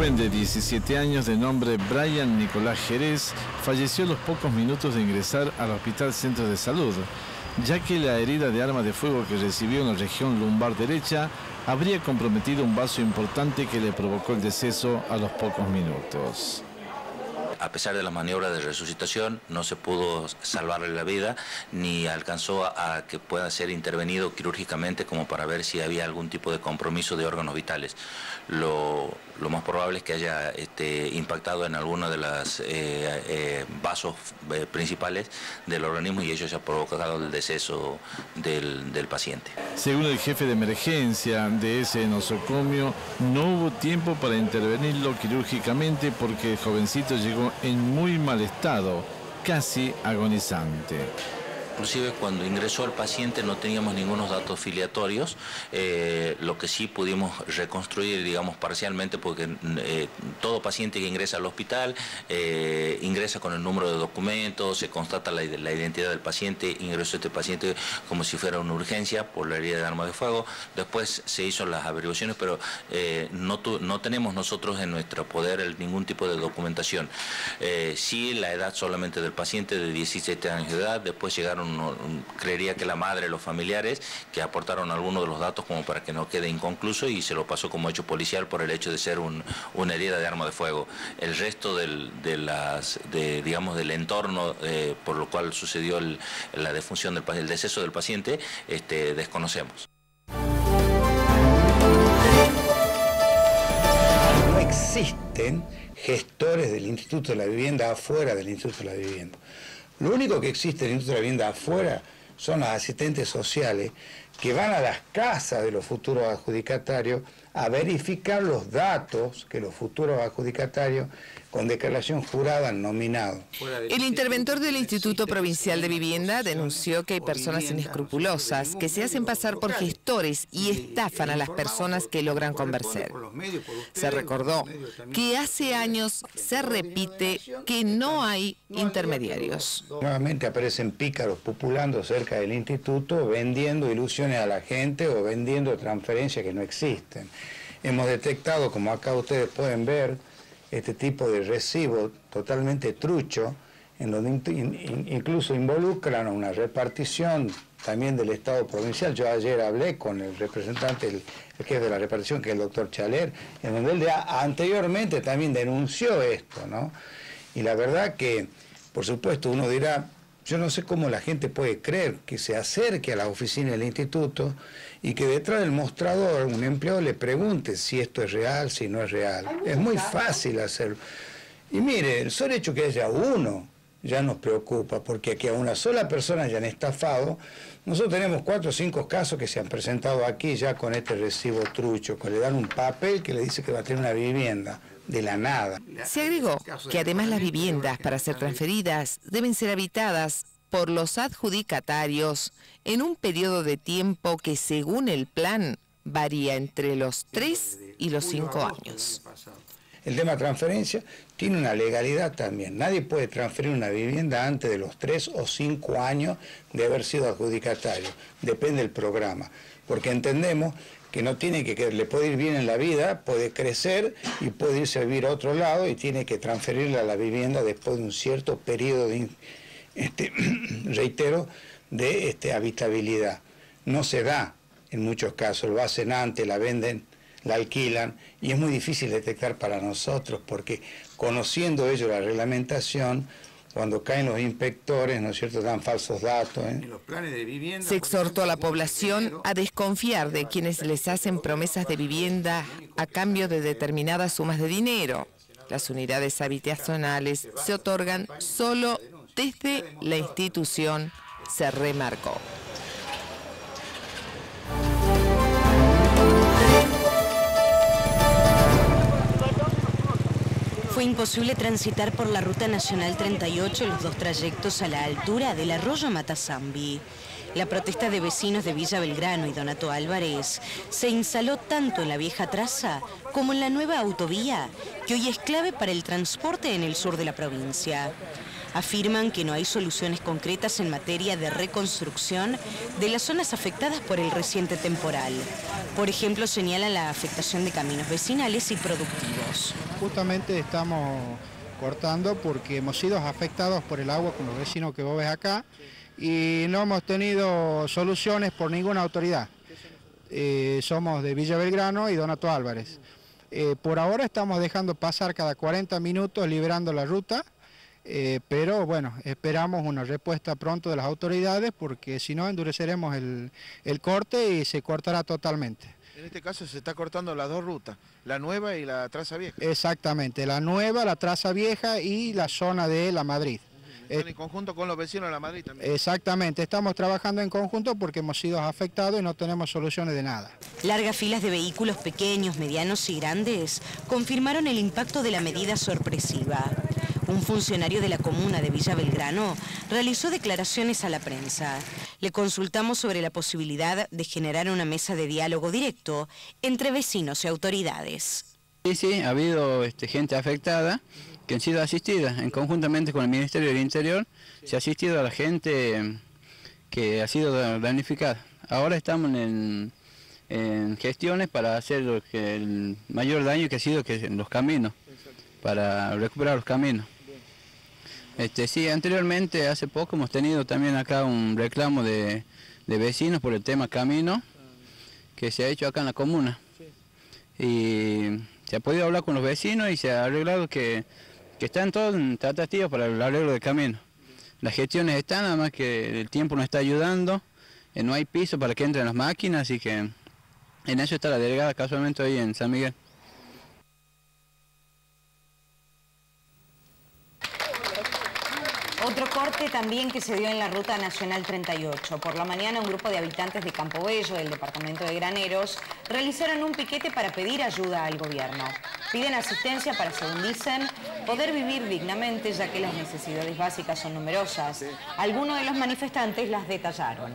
joven de 17 años de nombre Brian Nicolás Jerez falleció a los pocos minutos de ingresar al Hospital Centro de Salud, ya que la herida de arma de fuego que recibió en la región lumbar derecha habría comprometido un vaso importante que le provocó el deceso a los pocos minutos. A pesar de las maniobras de resucitación, no se pudo salvarle la vida, ni alcanzó a que pueda ser intervenido quirúrgicamente como para ver si había algún tipo de compromiso de órganos vitales. Lo más probable es que haya impactado en alguno de los vasos principales del organismo y ello haya provocado el deceso del paciente. Según el jefe de emergencia de ese nosocomio, no hubo tiempo para intervenirlo quirúrgicamente porque el jovencito llegó en muy mal estado, casi agonizante. Inclusive cuando ingresó el paciente no teníamos ningunos datos filiatorios, lo que sí pudimos reconstruir, digamos, parcialmente, porque todo paciente que ingresa al hospital ingresa con el número de documentos, se constata la identidad del paciente, ingresó este paciente como si fuera una urgencia por la herida de arma de fuego, después se hizo las averiguaciones, pero no tenemos nosotros en nuestro poder ningún tipo de documentación. Sí, la edad solamente del paciente de 17 años de edad, después llegaron creería que la madre, los familiares, que aportaron algunos de los datos como para que no quede inconcluso y se lo pasó como hecho policial por el hecho de ser una herida de arma de fuego. El resto del entorno por lo cual sucedió la defunción el deceso del paciente, desconocemos. No existen gestores del Instituto de la Vivienda afuera del Instituto de la Vivienda. Lo único que existe en el Instituto de la Vivienda afuera son los asistentes sociales que van a las casas de los futuros adjudicatarios a verificar los datos que los futuros adjudicatarios con declaración jurada han nominado. El interventor del Instituto Provincial de Vivienda denunció que hay personas inescrupulosas que se hacen pasar por gestores y estafan a las personas que logran convencer. Se recordó que hace años se repite que no hay intermediarios. Nuevamente aparecen pícaros populando cerca del instituto, vendiendo ilusiones a la gente o vendiendo transferencias que no existen. Hemos detectado, como acá ustedes pueden ver, este tipo de recibo totalmente trucho, en donde incluso involucran a una repartición también del Estado provincial. Yo ayer hablé con el representante, el jefe de la repartición, que es el doctor Chaler, en donde él anteriormente también denunció esto, ¿no? Y la verdad que, por supuesto, uno dirá, yo no sé cómo la gente puede creer que se acerque a la oficina del instituto y que detrás del mostrador un empleado le pregunte si esto es real, si no es real. Es muy fácil hacerlo. Y mire, el solo hecho que haya uno ya nos preocupa, porque que a una sola persona hayan estafado, nosotros tenemos 4 o 5 casos que se han presentado aquí ya con este recibo trucho, que le dan un papel que le dice que va a tener una vivienda. De la nada. Se agregó que además las viviendas para ser transferidas deben ser habitadas por los adjudicatarios en un periodo de tiempo que según el plan varía entre los 3 y los 5 años. El tema de transferencia tiene una legalidad también. Nadie puede transferir una vivienda antes de los 3 o 5 años de haber sido adjudicatario. Depende del programa, porque entendemos que no tiene que le puede ir bien en la vida, puede crecer y puede irse a vivir a otro lado y tiene que transferirle a la vivienda después de un cierto periodo de, reitero, de habitabilidad. No se da en muchos casos, lo hacen antes, la venden, la alquilan y es muy difícil detectar para nosotros porque conociendo ellos la reglamentación, cuando caen los inspectores, ¿no es cierto?, dan falsos datos. Se exhortó a la población a desconfiar de quienes les hacen promesas de vivienda a cambio de determinadas sumas de dinero. Las unidades habitacionales se otorgan solo desde la institución, se remarcó. Fue imposible transitar por la Ruta Nacional 38 los 2 trayectos a la altura del arroyo Matazambi. La protesta de vecinos de Villa Belgrano y Donato Álvarez se instaló tanto en la vieja traza como en la nueva autovía, que hoy es clave para el transporte en el sur de la provincia. Afirman que no hay soluciones concretas en materia de reconstrucción de las zonas afectadas por el reciente temporal. Por ejemplo, señalan la afectación de caminos vecinales y productivos. Justamente estamos cortando porque hemos sido afectados por el agua con los vecinos que vos ves acá y no hemos tenido soluciones por ninguna autoridad. Somos de Villa Belgrano y Donato Álvarez. Por ahora estamos dejando pasar cada 40 minutos liberando la ruta, pero bueno, esperamos una respuesta pronto de las autoridades porque si no endureceremos el corte y se cortará totalmente. En este caso se está cortando las dos rutas, la nueva y la traza vieja. Exactamente, la nueva, la traza vieja y la zona de La Madrid. En conjunto con los vecinos de La Madrid también. Exactamente, estamos trabajando en conjunto porque hemos sido afectados y no tenemos soluciones de nada. Largas filas de vehículos pequeños, medianos y grandes confirmaron el impacto de la medida sorpresiva. Un funcionario de la comuna de Villa Belgrano realizó declaraciones a la prensa. Le consultamos sobre la posibilidad de generar una mesa de diálogo directo entre vecinos y autoridades. Sí, ha habido gente afectada que han sido asistidas conjuntamente con el Ministerio del Interior. Se ha asistido a la gente que ha sido damnificada. Ahora estamos en gestiones para hacer el mayor daño que ha sido los caminos, para recuperar los caminos. Sí, anteriormente, hace poco, hemos tenido también acá un reclamo de vecinos por el tema camino que se ha hecho acá en la comuna. Y se ha podido hablar con los vecinos y se ha arreglado que están todos en tratativas para el arreglo del camino. Las gestiones están, nada más que el tiempo nos está ayudando, no hay piso para que entren las máquinas, así que en eso está la delegada casualmente hoy en San Miguel. Otro corte también que se dio en la Ruta Nacional 38. Por la mañana, un grupo de habitantes de Campo Bello, del departamento de Graneros, realizaron un piquete para pedir ayuda al gobierno. Piden asistencia para, según dicen, poder vivir dignamente, ya que las necesidades básicas son numerosas. Algunos de los manifestantes las detallaron.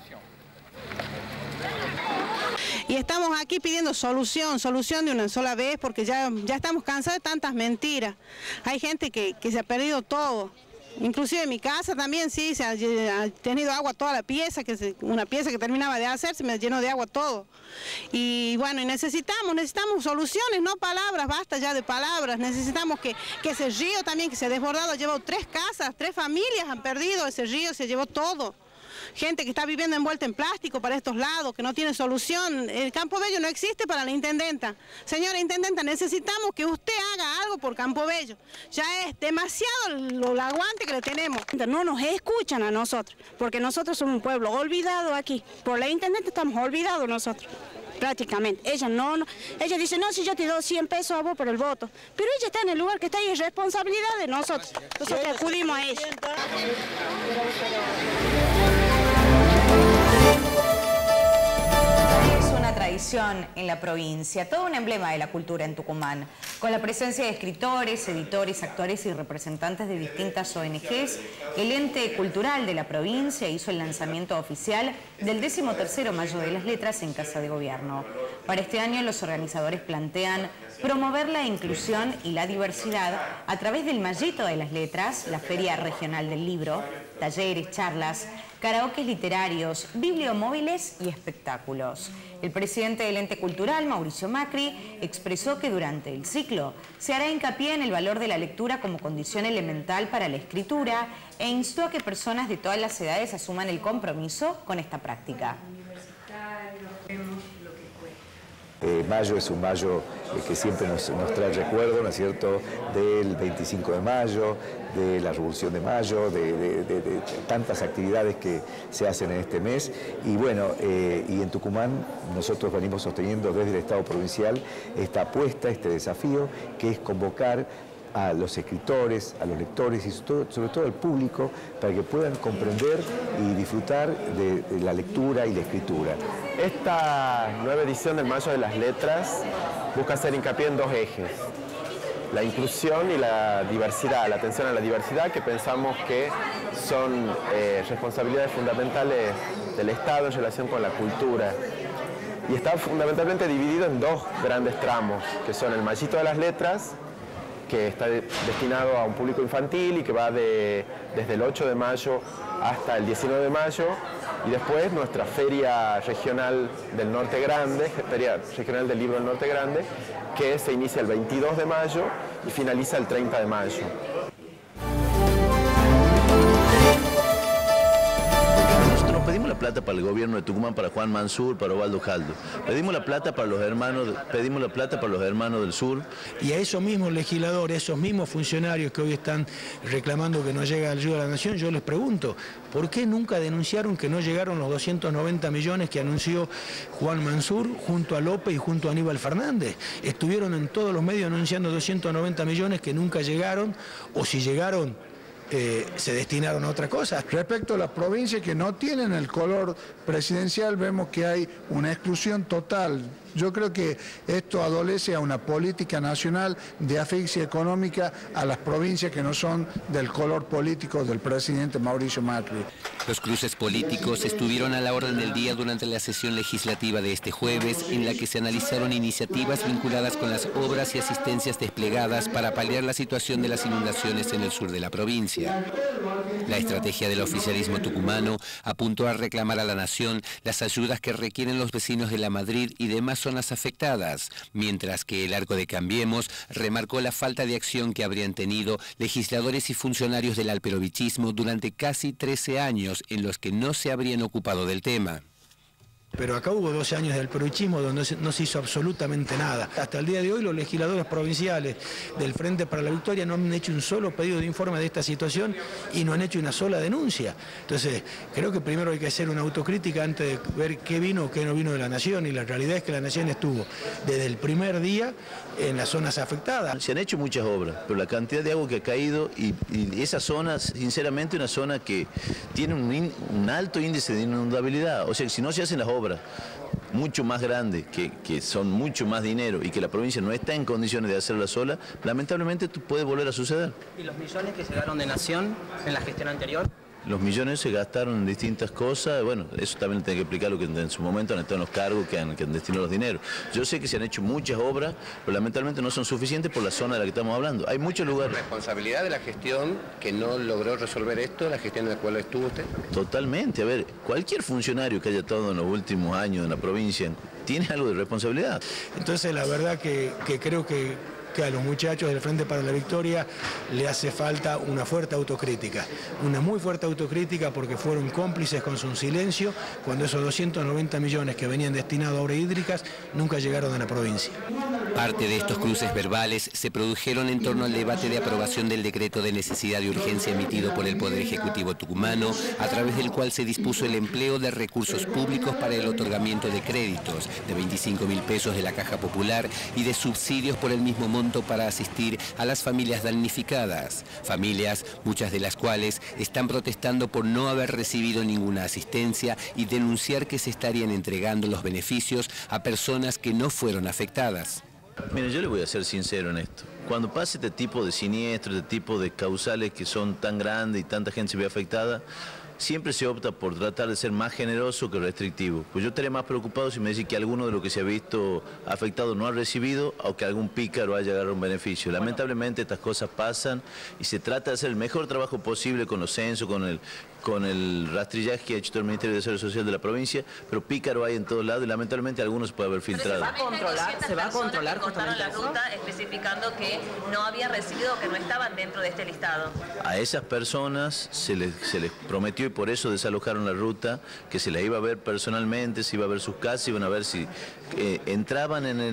Y estamos aquí pidiendo solución de una sola vez, porque ya estamos cansados de tantas mentiras. Hay gente que se ha perdido todo. Inclusive en mi casa también, sí, se ha tenido agua toda la pieza, una pieza que terminaba de hacer, se me llenó de agua todo. Y bueno, y necesitamos soluciones, no palabras, basta ya de palabras. Necesitamos que ese río también que se ha desbordado, ha llevado 3 casas, 3 familias han perdido, ese río se llevó todo. Gente que está viviendo envuelta en plástico para estos lados, que no tiene solución. El Campo Bello no existe para la intendenta. Señora intendenta, necesitamos que usted haga algo por Campo Bello. Ya es demasiado el aguante que le tenemos. No nos escuchan a nosotros, porque nosotros somos un pueblo olvidado aquí. Por la intendenta estamos olvidados nosotros, prácticamente. Ella dice, no, si yo te doy 100 pesos a vos por el voto. Pero ella está en el lugar que está y es responsabilidad de nosotros. Nosotros acudimos a ella. Es una tradición en la provincia, todo un emblema de la cultura en Tucumán. Con la presencia de escritores, editores, actores y representantes de distintas ONGs, el ente cultural de la provincia hizo el lanzamiento oficial del 13º Mayo de las Letras en Casa de Gobierno. Para este año los organizadores plantean promover la inclusión y la diversidad a través del Mayito de las Letras, la Feria Regional del Libro, talleres, charlas, karaokes literarios, bibliomóviles y espectáculos. El presidente del ente cultural, Mauricio Macri, expresó que durante el ciclo se hará hincapié en el valor de la lectura como condición elemental para la escritura e instó a que personas de todas las edades asuman el compromiso con esta práctica. Mayo es un mayo que siempre nos trae recuerdo, ¿no es cierto?, del 25 de mayo, de la Revolución de Mayo, de tantas actividades que se hacen en este mes. Y bueno, y en Tucumán nosotros venimos sosteniendo desde el Estado provincial esta apuesta, este desafío, que es convocar a los escritores, a los lectores y sobre todo al público para que puedan comprender y disfrutar de la lectura y la escritura. Esta nueva edición del Mayo de las Letras busca hacer hincapié en 2 ejes: la inclusión y la diversidad, la atención a la diversidad, que pensamos que son responsabilidades fundamentales del Estado en relación con la cultura. Y está fundamentalmente dividido en 2 grandes tramos, que son el Mayito de las Letras que está destinado a un público infantil y que va desde el 8 de mayo hasta el 19 de mayo. Y después nuestra Feria Regional del Norte Grande, Feria Regional del Libro del Norte Grande, que se inicia el 22 de mayo y finaliza el 30 de mayo. Pedimos la plata para el gobierno de Tucumán, para Juan Mansur, para Osvaldo Jaldo. Pedimos la plata para los hermanos del sur. Y a esos mismos legisladores, esos mismos funcionarios que hoy están reclamando que no llega ayuda a la nación, yo les pregunto, ¿por qué nunca denunciaron que no llegaron los 290 millones que anunció Juan Mansur junto a López y junto a Aníbal Fernández? Estuvieron en todos los medios anunciando 290 millones que nunca llegaron, o si llegaron, se destinaron a otra cosa. Respecto a las provincias que no tienen el color presidencial, vemos que hay una exclusión total. Yo creo que esto adolece a una política nacional de asfixia económica a las provincias que no son del color político del presidente Mauricio Macri. Los cruces políticos estuvieron a la orden del día durante la sesión legislativa de este jueves, en la que se analizaron iniciativas vinculadas con las obras y asistencias desplegadas para paliar la situación de las inundaciones en el sur de la provincia. La estrategia del oficialismo tucumano apuntó a reclamar a la nación las ayudas que requieren los vecinos de La Madrid y demás zonas afectadas, mientras que el arco de Cambiemos remarcó la falta de acción que habrían tenido legisladores y funcionarios del alperovichismo durante casi 13 años en los que no se habrían ocupado del tema. Pero acá hubo 12 años de alperovichismo donde no se hizo absolutamente nada. Hasta el día de hoy los legisladores provinciales del Frente para la Victoria no han hecho un solo pedido de informe de esta situación y no han hecho una sola denuncia. Entonces, creo que primero hay que hacer una autocrítica antes de ver qué vino o qué no vino de la Nación, y la realidad es que la Nación estuvo desde el primer día en las zonas afectadas. Se han hecho muchas obras, pero la cantidad de agua que ha caído y esa zona, sinceramente, una zona que tiene un alto índice de inundabilidad. O sea, que si no se hacen las obras mucho más grandes, que son mucho más dinero y que la provincia no está en condiciones de hacerla sola, lamentablemente puede volver a suceder. ¿Y los millones que llegaron de Nación en la gestión anterior? Los millones se gastaron en distintas cosas, bueno, eso también tiene que explicar lo que en su momento han estado en los cargos que han destinado los dineros. Yo sé que se han hecho muchas obras, pero lamentablemente no son suficientes por la zona de la que estamos hablando. Hay muchos lugares. ¿Responsabilidad de la gestión que no logró resolver esto, la gestión en la cual estuvo usted? Totalmente. A ver, cualquier funcionario que haya estado en los últimos años en la provincia tiene algo de responsabilidad. Entonces, la verdad que creo que a los muchachos del Frente para la Victoria le hace falta una fuerte autocrítica, una muy fuerte autocrítica, porque fueron cómplices con su silencio cuando esos 290 millones que venían destinados a obras hídricas nunca llegaron a la provincia. Parte de estos cruces verbales se produjeron en torno al debate de aprobación del decreto de necesidad y urgencia emitido por el Poder Ejecutivo tucumano, a través del cual se dispuso el empleo de recursos públicos para el otorgamiento de créditos de 25.000 pesos de la Caja Popular y de subsidios por el mismo monto para asistir a las familias damnificadas. Familias, muchas de las cuales están protestando por no haber recibido ninguna asistencia y denunciar que se estarían entregando los beneficios a personas que no fueron afectadas. Mira, yo le voy a ser sincero en esto. Cuando pasa este tipo de siniestros, este tipo de causales que son tan grandes y tanta gente se ve afectada, siempre se opta por tratar de ser más generoso que restrictivo. Pues yo estaría más preocupado si me dice que alguno de los que se ha visto afectado no ha recibido, o que algún pícaro haya agarrado un beneficio. Lamentablemente estas cosas pasan y se trata de hacer el mejor trabajo posible con los censos, con el rastrillaje que ha hecho todo el Ministerio de Desarrollo Social de la provincia, pero pícaro hay en todos lados y lamentablemente algunos se puede haber filtrado. ¿Se va a controlar justamente la ruta especificando que no había recibido o que no estaban dentro de este listado? A esas personas se les prometió, y por eso desalojaron la ruta, que se les iba a ver personalmente, se iba a ver sus casas, iban a ver si entraban en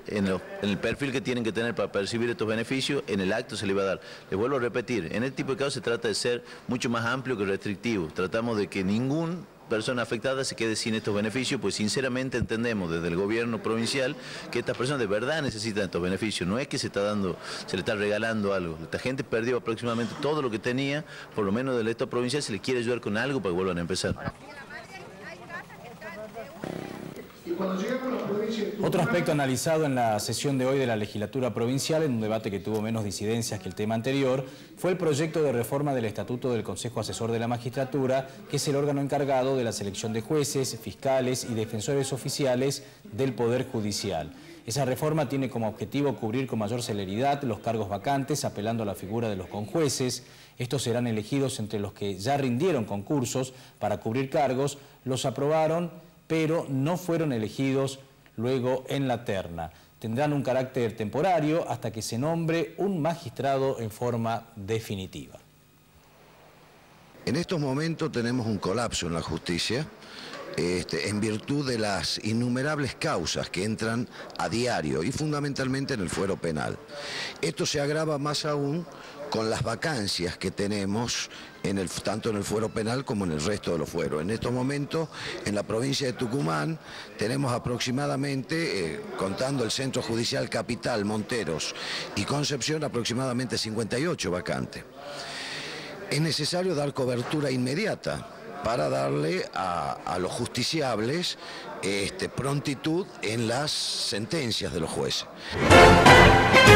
el perfil que tienen que tener para percibir estos beneficios. En el acto se les iba a dar. Les vuelvo a repetir, en este tipo de casos se trata de ser mucho más amplio que restrictivo. Tratamos de que ninguna persona afectada se quede sin estos beneficios, pues sinceramente entendemos desde el gobierno provincial que estas personas de verdad necesitan estos beneficios. No es que se le está regalando algo. Esta gente perdió aproximadamente todo lo que tenía, por lo menos del Estado provincial se les quiere ayudar con algo para que vuelvan a empezar. Otro aspecto analizado en la sesión de hoy de la legislatura provincial, en un debate que tuvo menos disidencias que el tema anterior, fue el proyecto de reforma del Estatuto del Consejo Asesor de la Magistratura, que es el órgano encargado de la selección de jueces, fiscales y defensores oficiales del Poder Judicial. Esa reforma tiene como objetivo cubrir con mayor celeridad los cargos vacantes, apelando a la figura de los conjueces. Estos serán elegidos entre los que ya rindieron concursos para cubrir cargos, los aprobaron, pero no fueron elegidos luego en la terna. Tendrán un carácter temporario hasta que se nombre un magistrado en forma definitiva. En estos momentos tenemos un colapso en la justicia, en virtud de las innumerables causas que entran a diario y fundamentalmente en el fuero penal. Esto se agrava más aún con las vacancias que tenemos tanto en el fuero penal como en el resto de los fueros. En estos momentos, en la provincia de Tucumán, tenemos aproximadamente, contando el Centro Judicial Capital, Monteros y Concepción, aproximadamente 58 vacantes. Es necesario dar cobertura inmediata para darle a los justiciables prontitud en las sentencias de los jueces.